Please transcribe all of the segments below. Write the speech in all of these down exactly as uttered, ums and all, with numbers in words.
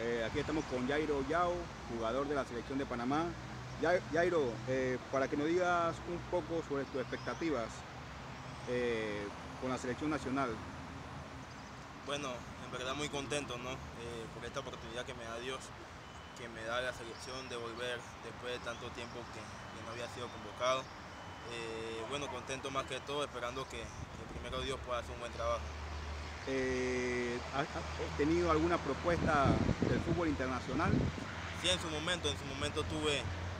Eh, aquí estamos con Jairo Yao, jugador de la selección de Panamá. Jairo, eh, para que nos digas un poco sobre tus expectativas eh, con la selección nacional. Bueno, en verdad muy contento, ¿no? Eh, por esta oportunidad que me da Dios, que me da la selección de volver después de tanto tiempo que, que no había sido convocado. Eh, bueno, contento más que todo, esperando que, que primero Dios pueda hacer un buen trabajo. Eh, ¿Has tenido alguna propuesta del fútbol internacional? Sí, en su momento, en su momento tuve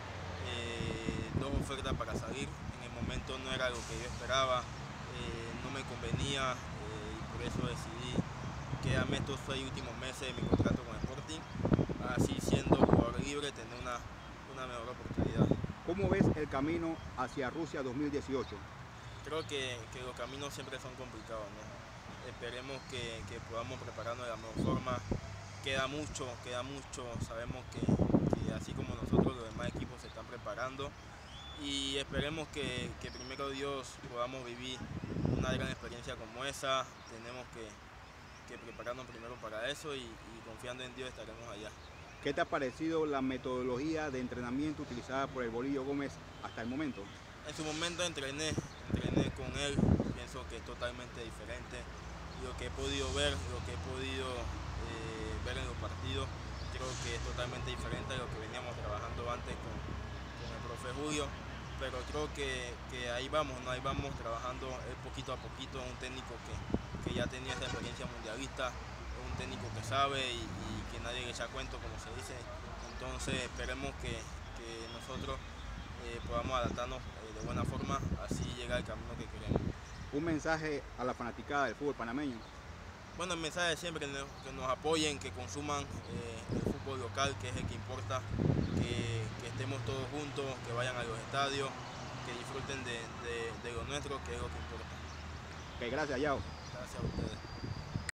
eh, dos ofertas para salir. En el momento no era algo que yo esperaba, eh, no me convenía eh, y por eso decidí quedarme estos seis últimos meses de mi contrato con Sporting, así siendo jugador libre, tener una, una mejor oportunidad. ¿Cómo ves el camino hacia Rusia dos mil dieciocho? Creo que, que los caminos siempre son complicados, ¿no? Esperemos que, que podamos prepararnos de la mejor forma. Queda mucho, queda mucho, sabemos que, que así como nosotros los demás equipos se están preparando y esperemos que, que primero Dios podamos vivir una gran experiencia como esa. Tenemos que, que prepararnos primero para eso y, y confiando en Dios estaremos allá. ¿Qué te ha parecido la metodología de entrenamiento utilizada por el Bolillo Gómez hasta el momento? En su momento entrené, entrené con él, pienso que es totalmente diferente. Lo que he podido ver, lo que he podido eh, ver en los partidos, creo que es totalmente diferente a lo que veníamos trabajando antes con, con el profe Julio. Pero creo que, que ahí vamos, ¿no? Ahí vamos trabajando poquito a poquito, un técnico que, que ya tenía esa experiencia mundialista, un técnico que sabe y, y que nadie le echa cuento, como se dice. Entonces esperemos que, que nosotros eh, podamos adaptarnos eh, de buena forma, así llegar al camino que queremos. Un mensaje a la fanaticada del fútbol panameño. Bueno, el mensaje siempre que nos apoyen, que consuman eh, el fútbol local, que es el que importa, que, que estemos todos juntos, que vayan a los estadios, que disfruten de, de, de lo nuestro, que es lo que importa. Ok, gracias, Yao. Gracias a ustedes.